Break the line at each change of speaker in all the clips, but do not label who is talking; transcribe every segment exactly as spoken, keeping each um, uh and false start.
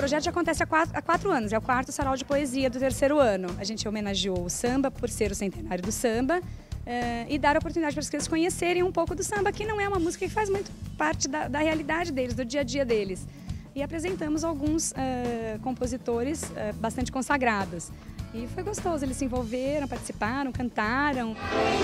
projeto já acontece há quatro, há quatro anos, é o quarto sarau de poesia do terceiro ano. A gente homenageou o samba por ser o centenário do samba uh, e dar a oportunidade para as crianças conhecerem um pouco do samba, que não é uma música que faz muito parte da, da realidade deles, do dia a dia deles. E apresentamos alguns uh, compositores uh, bastante consagrados. E foi gostoso, eles se envolveram, participaram, cantaram.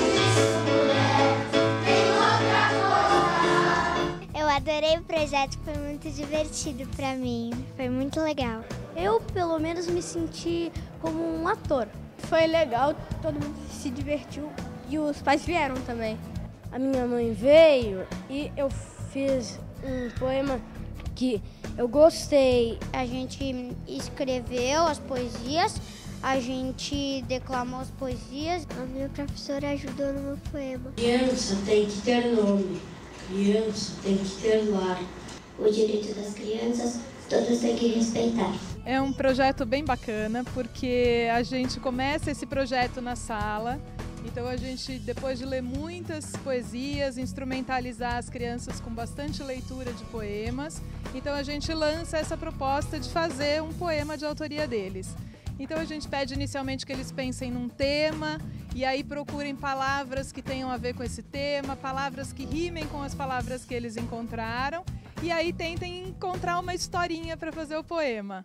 Eu adorei o projeto, foi muito divertido para mim, foi muito legal.
Eu, pelo menos, me senti como um ator. Foi legal, todo mundo se divertiu e os pais vieram também. A minha mãe veio e eu fiz um poema que eu gostei.
A gente escreveu as poesias, a gente declamou as poesias. A minha professora ajudou no meu poema.
Criança tem que ter nome. Criança tem que ter lar.
O direito das crianças, todos têm que respeitar.
É um projeto bem bacana, porque a gente começa esse projeto na sala, então a gente, depois de ler muitas poesias, instrumentalizar as crianças com bastante leitura de poemas, então a gente lança essa proposta de fazer um poema de autoria deles. Então a gente pede inicialmente que eles pensem num tema e aí procurem palavras que tenham a ver com esse tema, palavras que rimem com as palavras que eles encontraram e aí tentem encontrar uma historinha para fazer o poema.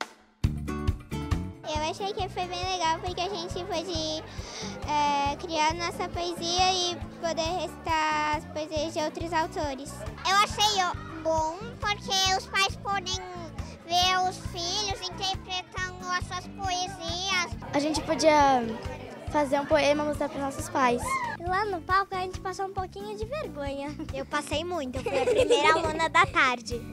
Eu achei que foi bem legal porque a gente pôde é, criar nossa poesia e poder recitar as poesias de outros autores.
Eu achei bom porque os pais podem ver os filhos interpretando as suas poesias.
A gente podia fazer um poema e mostrar para nossos pais.
Lá no palco a gente passou um pouquinho de vergonha.
Eu passei muito, eu fui a primeira aluna da tarde.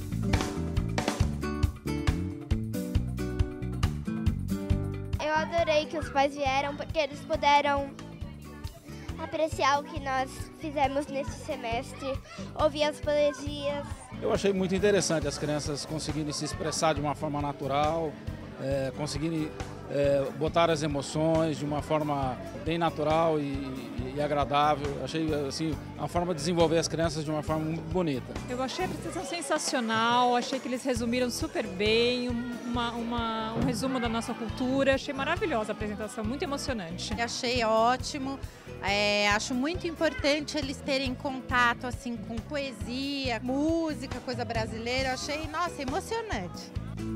Eu adorei que os pais vieram porque eles puderam apreciar o que nós fizemos nesse semestre, ouvir as poesias.
Eu achei muito interessante as crianças conseguirem se expressar de uma forma natural, é, conseguirem é, botar as emoções de uma forma bem natural e, e agradável. Achei assim, uma forma de desenvolver as crianças de uma forma muito bonita.
Eu achei a apresentação sensacional, achei que eles resumiram super bem, uma, uma, um resumo da nossa cultura. Achei maravilhosa a apresentação, muito emocionante.
Eu achei ótimo. É, acho muito importante eles terem contato assim com poesia, música, coisa brasileira. Eu achei, nossa, emocionante.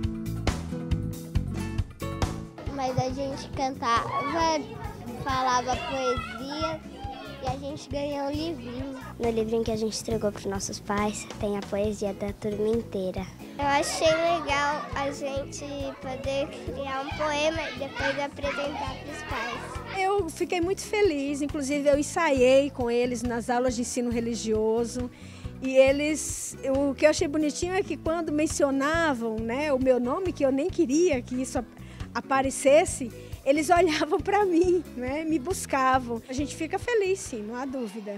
Mas a gente cantava, falava poesia e a gente ganhou um livrinho.
No livrinho que a gente entregou para os nossos pais, tem a poesia da turma inteira.
Eu achei legal a gente poder criar um poema e depois apresentar para os pais.
Eu fiquei muito feliz, inclusive eu ensaiei com eles nas aulas de ensino religioso. E eles, o que eu achei bonitinho é que quando mencionavam, né, o meu nome, que eu nem queria que isso aparecesse, eles olhavam para mim, né, me buscavam. A gente fica feliz, sim, não há dúvida.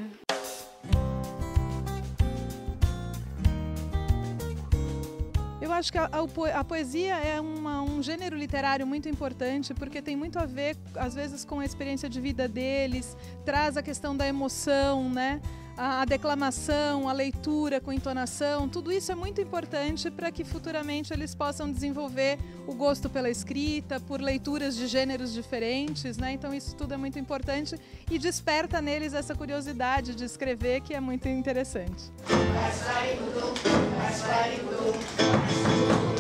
Eu acho que a, a poesia é uma, um gênero literário muito importante porque tem muito a ver, às vezes, com a experiência de vida deles, traz a questão da emoção, né? A, a declamação, a leitura com entonação, tudo isso é muito importante para que futuramente eles possam desenvolver o gosto pela escrita, por leituras de gêneros diferentes, né? Então isso tudo é muito importante e desperta neles essa curiosidade de escrever, que é muito interessante.
Mas vai,